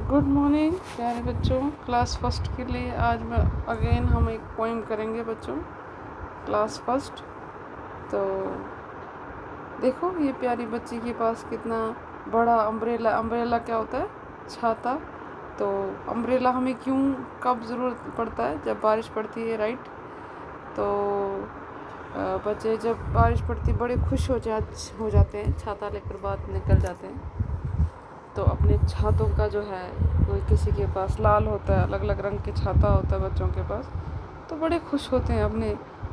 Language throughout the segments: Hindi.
गुड मॉर्निंग प्यारे बच्चों। क्लास फर्स्ट के लिए आज हम एक पोएम करेंगे बच्चों, क्लास फर्स्ट। तो देखो ये प्यारी बच्ची के पास कितना बड़ा अम्ब्रेला। अम्ब्रेला क्या होता है? छाता। तो अम्ब्रेला हमें कब ज़रूरत पड़ता है? जब बारिश पड़ती है, राइट। तो बच्चे जब बारिश पड़ती बड़े खुश हो जाते हैं, छाता लेकर बाहर निकल जाते हैं। तो अपने छातों का जो है, कोई किसी के पास लाल होता है, अलग अलग रंग के छाता होता है बच्चों के पास, तो बड़े खुश होते हैं अपने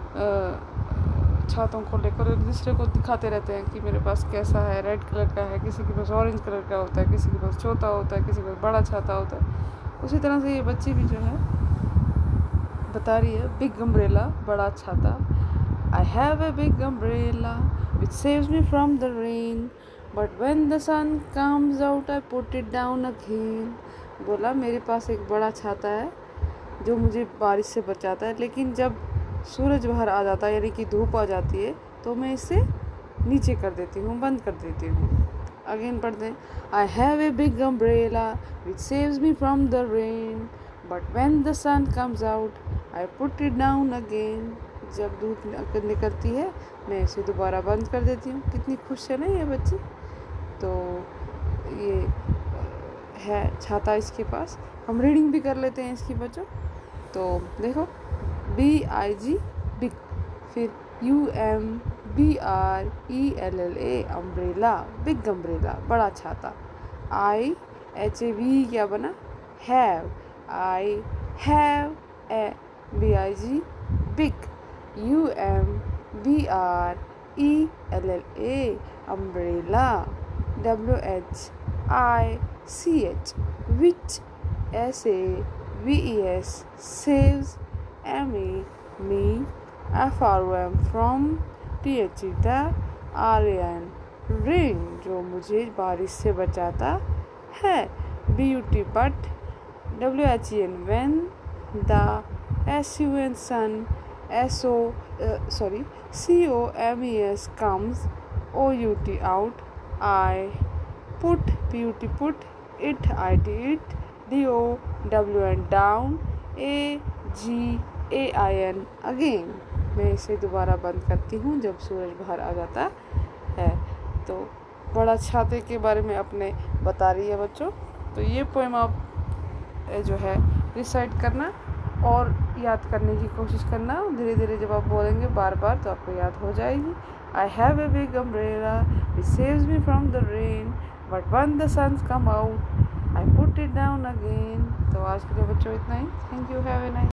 छातों को लेकर। एक दूसरे को दिखाते रहते हैं कि मेरे पास कैसा है, रेड कलर का है, किसी के पास ऑरेंज कलर का होता है, किसी के पास छोटा होता है, किसी के पास बड़ा छाता होता है। उसी तरह से ये बच्ची भी जो है बता रही है, बिग अम्ब्रेला, बड़ा छाता। I have a big umbrella which saves me from the rain, but when the sun comes out I put it down again. बोला मेरे पास एक बड़ा छाता है जो मुझे बारिश से बचाता है, लेकिन जब सूरज बाहर आ जाता है, यानी कि धूप आ जाती है, तो मैं इसे नीचे कर देती हूँ, बंद कर देती हूँ। अगेन पढ़ते हैं, I have a big umbrella which saves me from the rain, but when the sun comes out I put it down again. जब धूप निकलती है मैं इसे दोबारा बंद कर देती हूँ। कितनी खुश है ना ये बच्ची। तो ये है छाता इसके पास। हम रीडिंग भी कर लेते हैं इसकी बच्चों। तो देखो, BIG बिग, फिर UMBRELLA अम्ब्रेला, बिग अम्ब्रेला, बड़ा छाता। IHAV क्या बना? Have. I have a BIG big, UMBRELLA umbrella, WHICH which, SAVES saves, me, FROM from, THERAN rain जो मुझे बारिश से बचाता है, BUT but, WHEN when, the SUN sun, COMES comes, OUT out, I put, PUT put, it IT DOWN down, AGAIN again. मैं इसे दोबारा बंद करती हूँ जब सूरज बाहर आ जाता है। तो बड़ा छाते के बारे में अपने बता रही है बच्चों। तो ये पोएम आप जो है रिसाइट करना और याद करने की कोशिश करना। धीरे धीरे जब आप बोलेंगे बार बार तो आपको याद हो जाएगी। I have a big umbrella which saves me from the rain, but when the sun come out I put it down again. तो आज के लिए बच्चों इतना ही। Thank you, have a nice